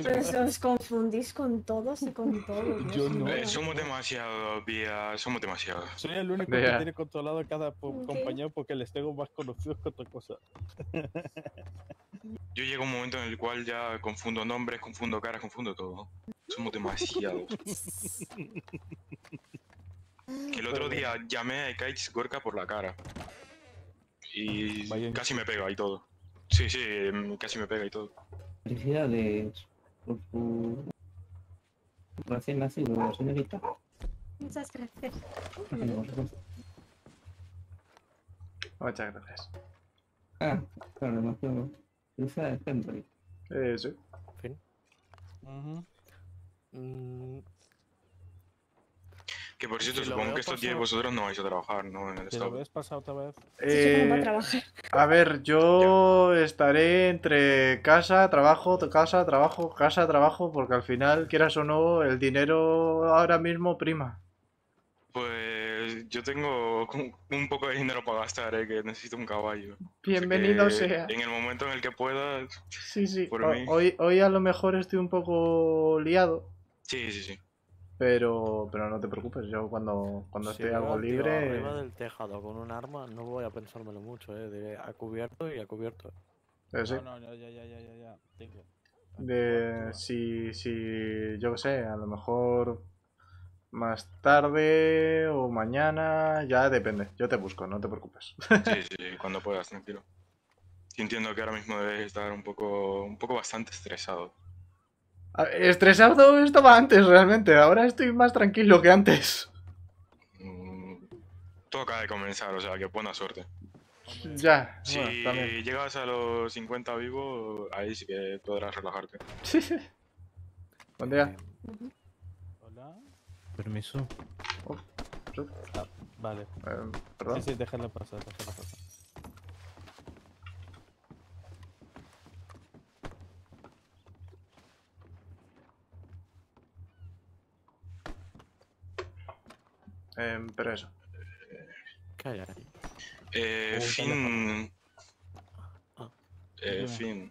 Os confundís con todos y con todos. Yo no. Somos demasiados, Pía, somos demasiados. Soy el único que tiene controlado a cada compañero porque les tengo más conocidos que otra cosa. Yo llego a un momento en el cual ya confundo nombres, confundo caras, confundo todo. Somos demasiados. Que el otro día llamé a Ekaich Gorka por la cara. Y casi me pega y todo. Sí, casi me pega y todo. Felicidades por tu recién nacido, señorita. Muchas gracias. Muchas gracias. Ah, claro, demasiado. Felicidades, Henry. Sí. Fin. Que por cierto, Si lo supongo veo que estos días pasado- vosotros no vais a trabajar, ¿no? En el ¿Te lo estado. ves pasado otra vez? A ver, yo estaré entre casa, trabajo, casa, trabajo, casa, trabajo, porque al final, quieras o no, el dinero ahora mismo prima. Pues yo tengo un poco de dinero para gastar, que necesito un caballo. Bienvenido Así que sea. En el momento en el que pueda, Sí. por mí. Hoy a lo mejor estoy un poco liado, Sí. pero no te preocupes, yo cuando Si esté veo algo al tío libre... arriba del tejado con un arma, no voy a pensármelo mucho, Diré a cubierto y a cubierto. Sí. No, ya. Tengo. Si, yo qué sé, a lo mejor más tarde o mañana, ya depende, yo te busco, no te preocupes. Sí, cuando puedas, tranquilo. Y entiendo que ahora mismo debes estar un poco bastante estresado. Estresado estaba antes realmente, ahora estoy más tranquilo que antes. Todo acaba de comenzar, o sea que buena suerte. Ya, Si bueno, también. llegas a los 50 vivo, ahí sí que podrás relajarte. Buen día. Hola. Permiso. Vale. Perdón. Sí, déjalo pasar. Pero eso. Calla. Fin. Dime. Fin.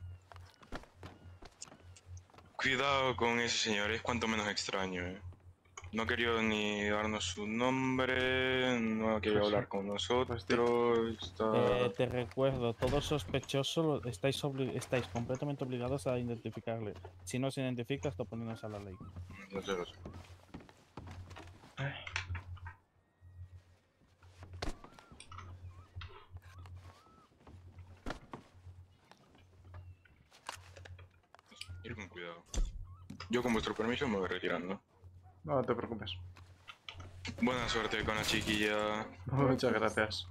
Cuidado con ese señor, es cuanto menos extraño, No ha querido ni darnos su nombre, no ha querido hablar con nosotros. Te recuerdo, todo sospechoso estáis completamente obligados a identificarle. Si no se identifica, está poniéndose a la ley. No sé, lo sé. Ir con cuidado. Yo con vuestro permiso me voy retirando. No te preocupes. Buena suerte con la chiquilla. Muchas gracias.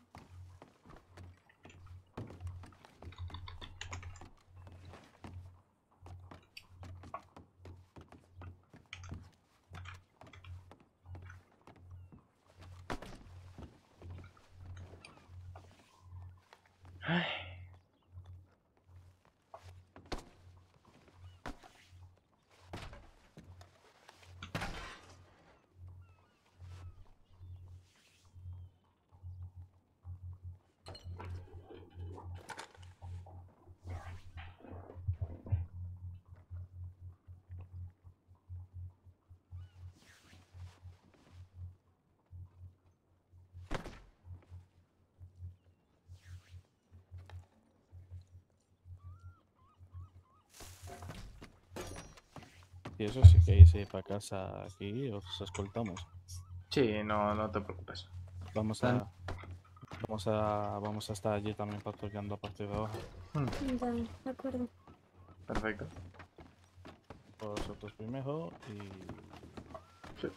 Y eso sí que irse para casa aquí, os escoltamos. Sí, no te preocupes. Vamos a estar allí también patrullando a partir de ahora. Vale, de acuerdo. Perfecto. Vosotros primero y... Sí.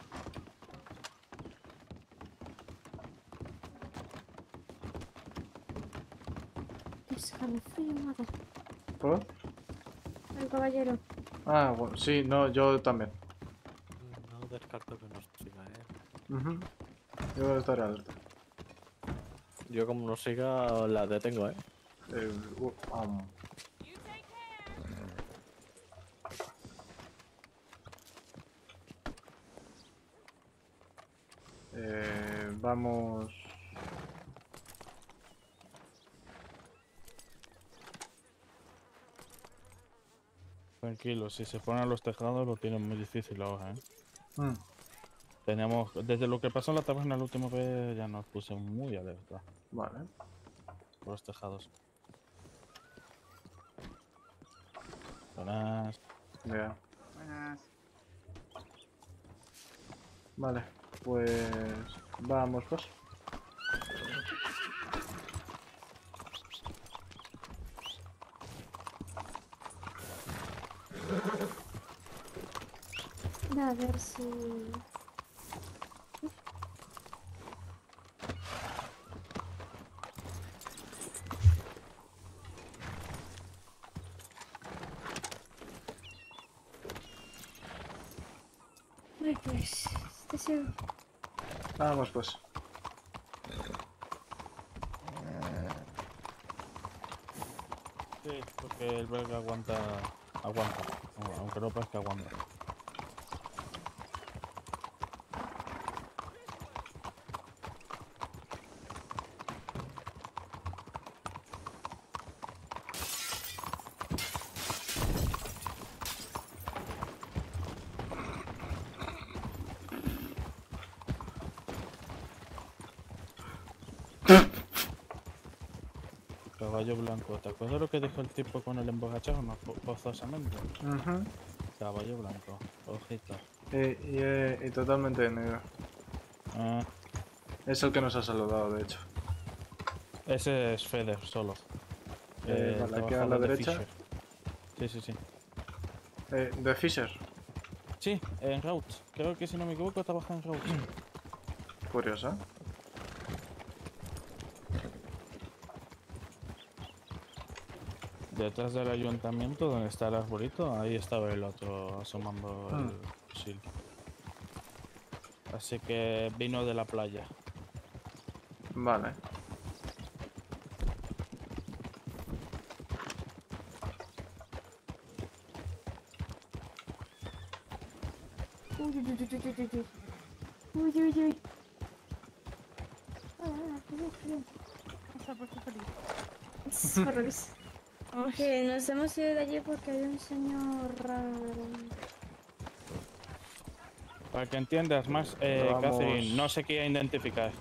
Escalofrío, madre. ¿Por? El caballero. Ah, bueno, sí, no, yo también. No descarto que nos siga, Yo estaré alerta. Yo como nos siga, la detengo, Vamos... Pues tranquilo. Si se ponen a los tejados lo tienen muy difícil ahora, ¿eh? Mm. Teníamos, desde lo que pasó en la taberna la última vez, ya nos pusimos muy alerta Vale. por los tejados. Buenas. Ya. Buenas. Vale. Pues... Vamos, pues. A ver si... Ay, pues... Vamos, pues. Sí, porque el belga aguanta, aunque no parezca aguanta. Caballo blanco, ¿te acuerdas lo que dijo el tipo con el emborrachado? No, forzosamente. Ujú. Caballo blanco, ojito. Y totalmente negro. Ah, Es el que nos ha saludado, de hecho. ese es Feder solo. Vale, aquí a trabajador la de derecha. Fisher. Sí, sí, sí. De Fisher. Sí, en Rhodes. Creo que si no me equivoco trabaja en Rhodes. Curiosa. Detrás del ayuntamiento, donde está el arbolito, ahí estaba el otro asomando el fusil. Así que vino de la playa. Vale. Uy, uy, uy, uy, uy, uy, uy. Uy, uy, uy. Se ha puesto feliz. Es horroroso. Que nos hemos ido de allí porque hay un señor raro. Para que entiendas más, Vamos. Catherine, no se quiere identificar.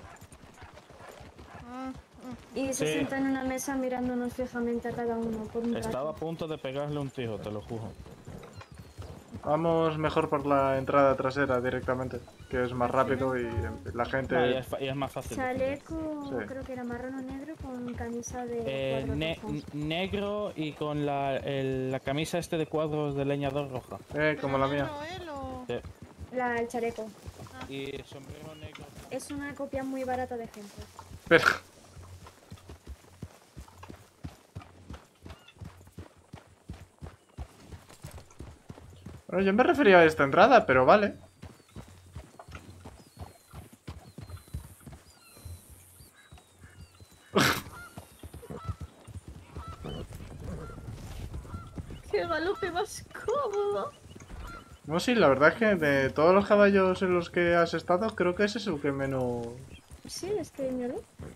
Y se Sí. sienta en una mesa mirándonos fijamente a cada uno por un rato. Estaba a punto de pegarle un tiro, te lo juro. Vamos mejor por la entrada trasera directamente, que es más rápido y la gente... No, y es más fácil. de Chaleco, Sí. creo que era marrón o negro con camisa de entender. cuadros rojos. Negro y con la camisa de cuadros de leñador roja. como la mía. El chaleco. Y sombrero negro. Es una copia muy barata de gente. Pero... Bueno, yo me refería a esta entrada, pero vale. ¡Qué galope más cómodo! No, sí, la verdad es que de todos los caballos en los que has estado, creo que ese es el que menos... Sí, es que míralo.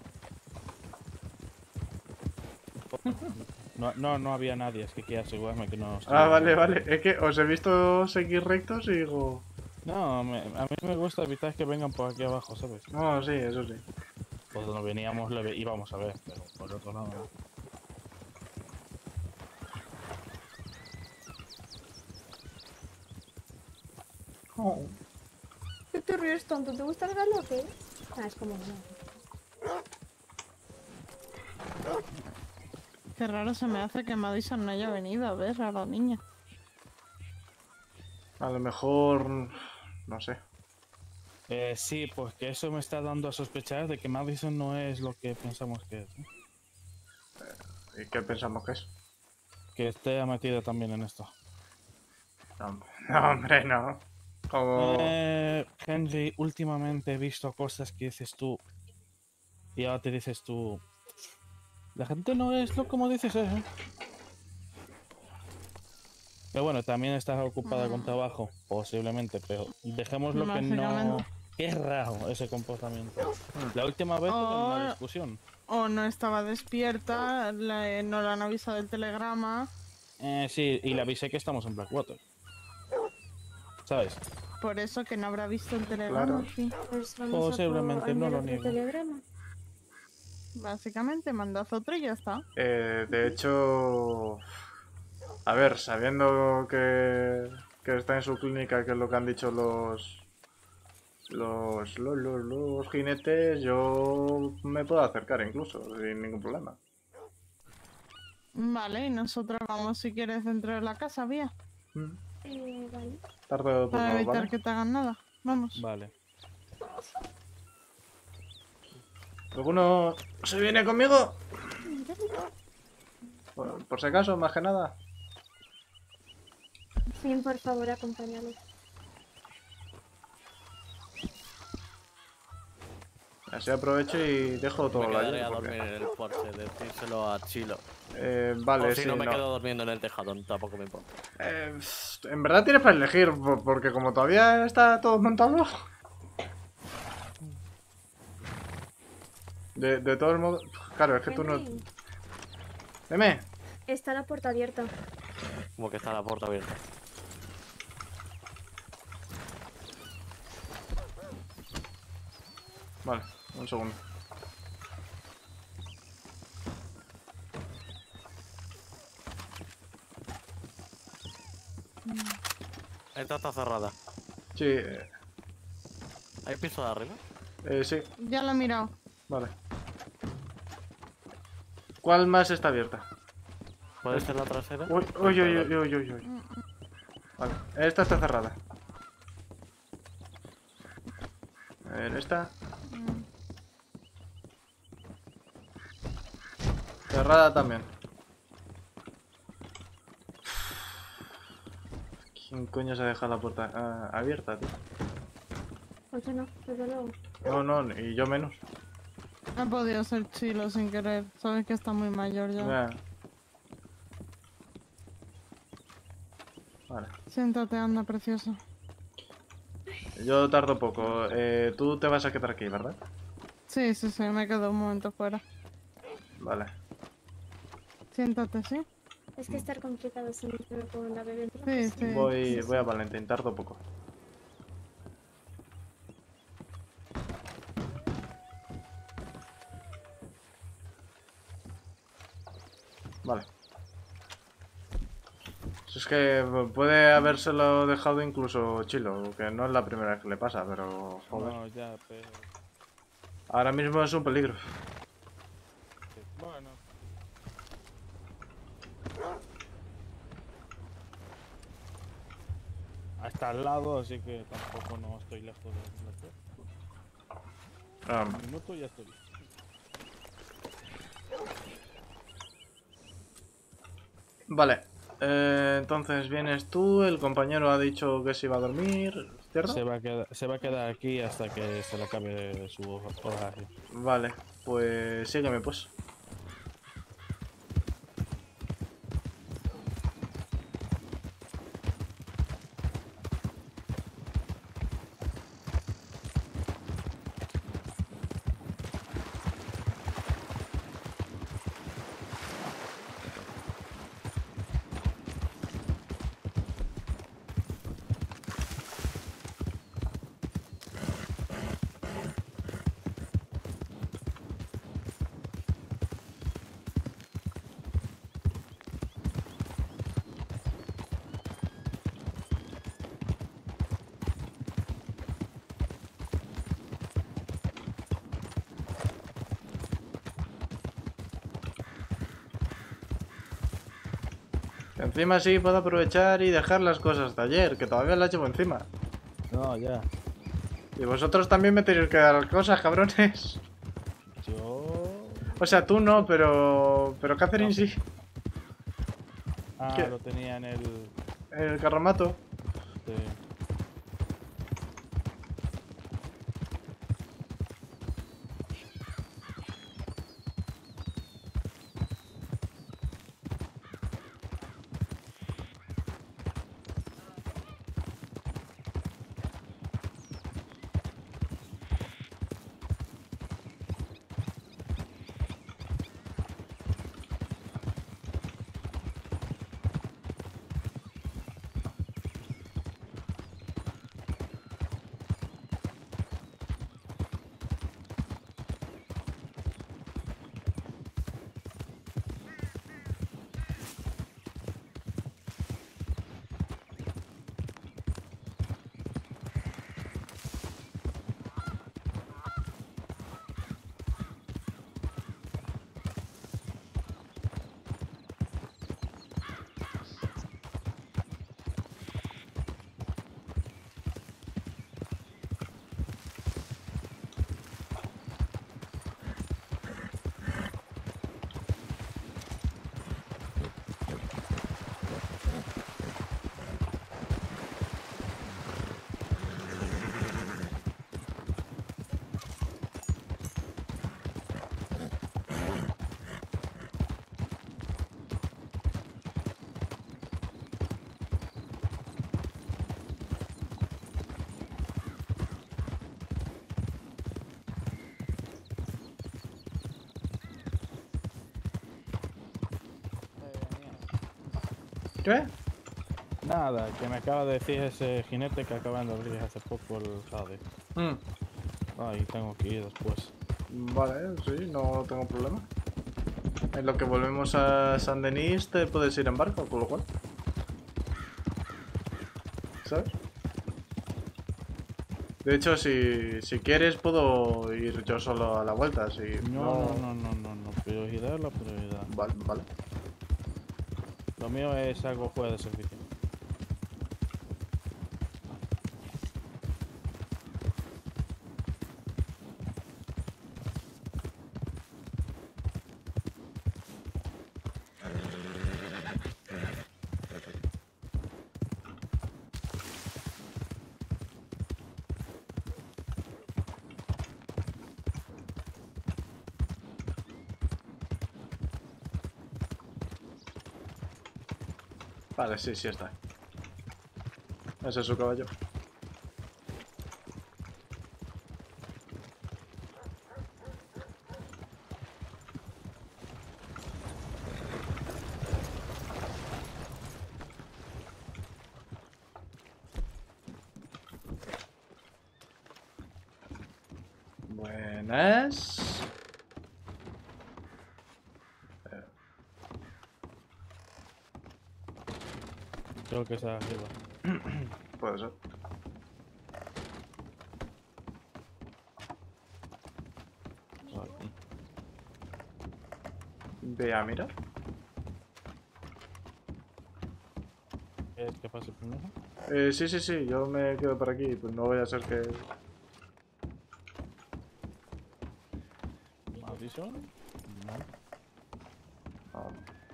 No había nadie, es que quiero asegurarme que no... Ah, vale, vale. Es que os he visto seguir rectos y digo... No, a mí me gusta evitar que vengan por aquí abajo, ¿sabes? No, sí, eso sí. Pues donde veníamos íbamos a ver, pero por otro lado no. Oh. ¿Qué te ríes tonto? ¿Te gusta el galope? Ah, es como no. Qué raro se me hace que Madison no haya venido a ver a la niña. A lo mejor... no sé. Sí, pues que eso me está dando a sospechar de que Madison no es lo que pensamos que es, ¿no? ¿Y qué pensamos que es? Que esté metida también en esto. No, hombre, no. Como... Henry, últimamente he visto cosas que dices tú. Y ahora te dices tú. La gente no es lo como dices, ¿eh? Pero bueno, también estás ocupada con trabajo, posiblemente, pero dejémoslo que no. Básicamente. Qué raro ese comportamiento. La última vez tuve una discusión. O no estaba despierta, no le han avisado del telegrama. Sí, y le avisé que estamos en Blackwater. ¿Sabes? Por eso que no habrá visto el telegrama, Claro. sí. Pues vamos Posiblemente, a no lo otro niego. telegrama. Básicamente, mandas otro y ya está. De hecho, a ver, sabiendo que está en su clínica, que es lo que han dicho los jinetes, yo me puedo acercar incluso, sin ningún problema. Vale, y nosotros vamos si quieres dentro de la casa, vía. Vale. Tardo Para poco, evitar ¿vale? que te hagan nada. Vamos. Vale. ¿Alguno se viene conmigo? Por si acaso, más que nada. Sí, por favor, acompáñame. Así aprovecho y dejo todo Me la quedaré a llave, dormir en el porche, decírselo a Chilo. Vale, O si sí, no, me no. quedo durmiendo en el tejado, tampoco me importa. En verdad tienes para elegir, porque como todavía está todo montado. De todos modos. Claro, es que tú no. Henry, Dime. está la puerta abierta. Como que está la puerta abierta. Vale, un segundo. Esta está cerrada. Sí, ¿Hay piso de arriba? sí, Ya lo he mirado. vale. ¿Cuál más está abierta? ¿Puede ser la trasera? Uy, uy, uy, uy, uy, uy, uy. Vale, esta está cerrada. A ver, esta. Cerrada también. ¿Quién coño se ha dejado la puerta abierta, tío? Pues no, desde luego. No, no, y yo menos. Ha podido ser Chilo sin querer. Sabes que está muy mayor ya. Ya. Vale. Siéntate, anda, precioso. Yo tardo poco. Tú te vas a quedar aquí, ¿verdad? Sí, sí, sí, me quedo un momento fuera. Vale. Siéntate, ¿sí? Es que estar complicado si no me con la bebé. Sí, sí. Voy a Valentín, tardo poco. Vale. Si es que puede habérselo dejado incluso Chilo, que no es la primera vez que le pasa, pero joder. No, ya, pero... Ahora mismo es un peligro. Bueno. Hasta al lado, así que tampoco no estoy lejos de Ah, un minuto y ya estoy. vale. Entonces vienes tú, el compañero ha dicho que se iba a dormir, ¿cierto? Se va a quedar aquí hasta que se le acabe su horario. Vale, pues sígueme pues. Encima sí puedo aprovechar y dejar las cosas de ayer, que todavía las llevo encima. No, ya. Y vosotros también me tenéis que dar cosas, cabrones. Yo... O sea, tú no, pero Catherine No. sí. Ah, ¿Qué? lo tenía en el... El carromato. sí. ¿Qué? Nada, que me acaba de decir ese jinete que acaban de abrir hace poco el jade. Ahí tengo que ir después. Vale, sí, no tengo problema. En lo que volvemos a San Denis te puedes ir en barco, con lo cual. ¿Sabes? De hecho, si quieres puedo ir yo solo a la vuelta, si No. Prioridad la prioridad. Vale, vale. Lo mío es algo fuera de servicio. Vale, sí, sí está. Ese es su caballo. Buenas. Creo que sea arriba. Puede ser. Aquí. Ve a mirar. ¿Quieres que pase primero? Sí, sí, sí, yo me quedo por aquí, pues no voy a ser que... ¿Madison? No. Ah,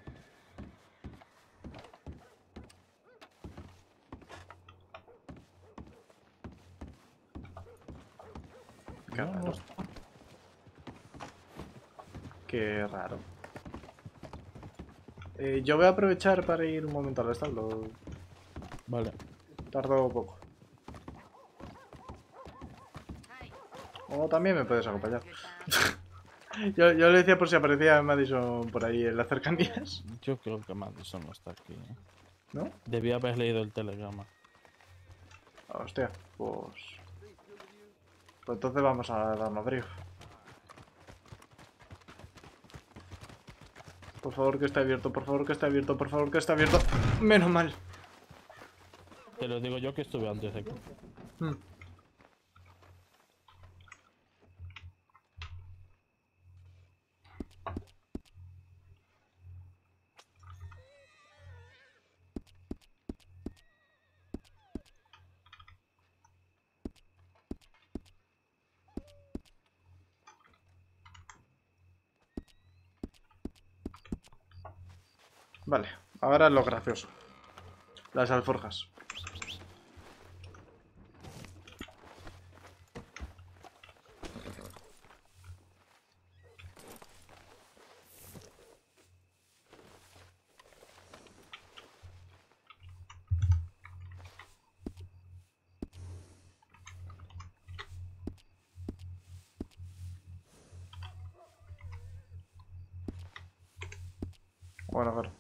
qué No, no raro. está. Qué raro. Yo voy a aprovechar para ir un momento al establo. Vale. Tardo poco. O también me puedes acompañar. yo le decía por si aparecía Madison por ahí en las cercanías. Yo creo que Madison no está aquí. ¿Eh? ¿No? Debía haber leído el telegrama. Hostia, pues... Pues entonces vamos a darnos brío. Por favor que esté abierto, por favor que esté abierto, por favor que esté abierto. Menos mal. Te lo digo yo que estuve antes aquí. Hmm. Vale, ahora lo gracioso. Las alforjas. Bueno, claro.